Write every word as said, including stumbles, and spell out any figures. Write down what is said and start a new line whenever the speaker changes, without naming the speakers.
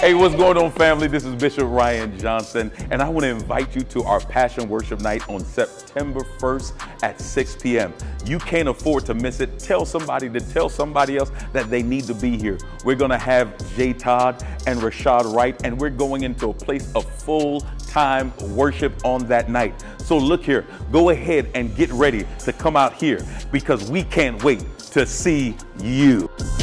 Hey, what's going on, family? This is Bishop Ryan Johnson, and I want to invite you to our Passion Worship Night on September first at six p m You can't afford to miss it. Tell somebody to tell somebody else that they need to be here. We're going to have J. Todd and Rashad Wright, and we're going into a place of full-time worship on that night. So look here, go ahead and get ready to come out here because we can't wait to see you.